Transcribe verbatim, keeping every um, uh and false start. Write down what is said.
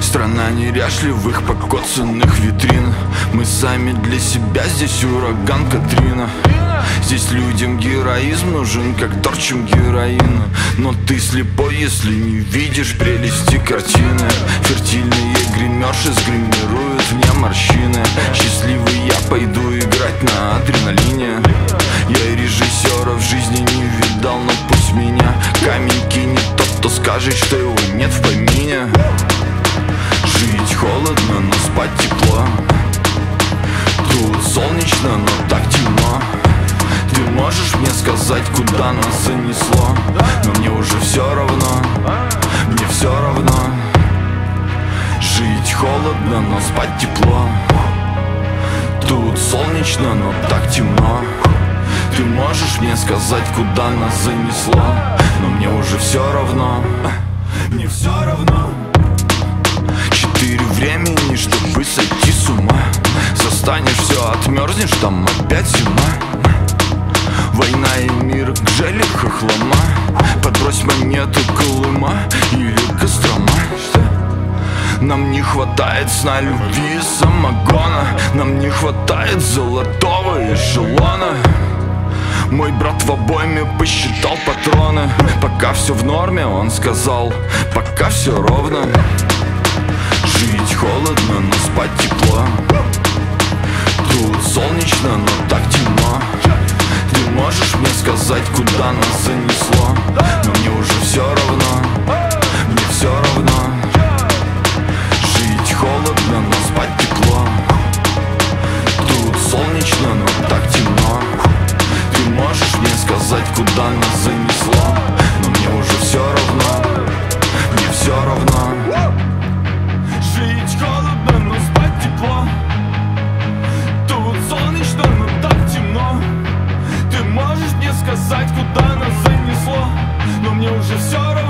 Страна неряшливых, покоцанных витрин. Мы сами для себя, здесь ураган Катрина. Здесь людям героизм нужен, как торчем героина. Но ты слепой, если не видишь прелести картины. Фертильные гримерши сгримируют мне морщины. Счастливый я пойду играть на адреналине. Я и режиссера в жизни не видал, но пусть меня камень кинет тот, кто скажет, что его нет в помине. Жить холодно, но спать тепло. Тут солнечно, но так темно. Ты можешь мне сказать, куда нас занесло? Но мне уже все равно, мне все равно. Жить холодно, но спать тепло. Тут солнечно, но так темно. Ты можешь мне сказать, куда нас занесло? Но мне уже все равно, мне все равно. Четыре времени, чтобы сойти с ума. Застанешь все, отмерзнешь, там опять зима. Война и мир, к желе хохлома. Подбрось монету Колыма или Кострома. Нам не хватает сна, любви и самогона. Нам не хватает золотого эшелона. Мой брат в обойме посчитал патроны. Пока все в норме, он сказал, пока все ровно. Жить холодно, но спать тепло. Тут солнечно, но так темно. Ты можешь мне сказать, куда нас занесло? Но мне уже все равно, мне все равно. Жить холодно, но спать тепло. Тут солнечно, но так темно. Ты можешь мне сказать, куда нас занесло? Но мне уже все равно, мне все равно. Жить холодно, но спать тепло. Тут солнечно, но так темно. Ты можешь мне сказать, куда нас занесло? Но мне уже все равно.